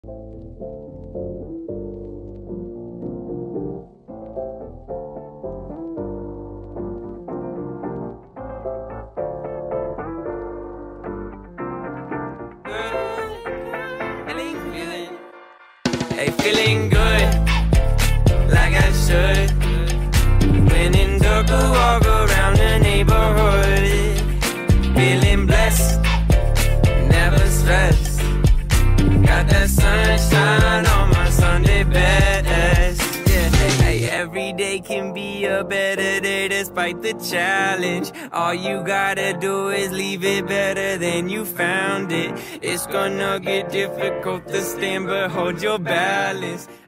Hey, feeling good, like I should. When in darker, walk around the neighborhood. Feeling blessed, never stressed. Got that sunshine on my Sunday best. Yeah, hey, every day can be a better day despite the challenge. All you gotta do is leave it better than you found it. It's gonna get difficult to stand, but hold your balance.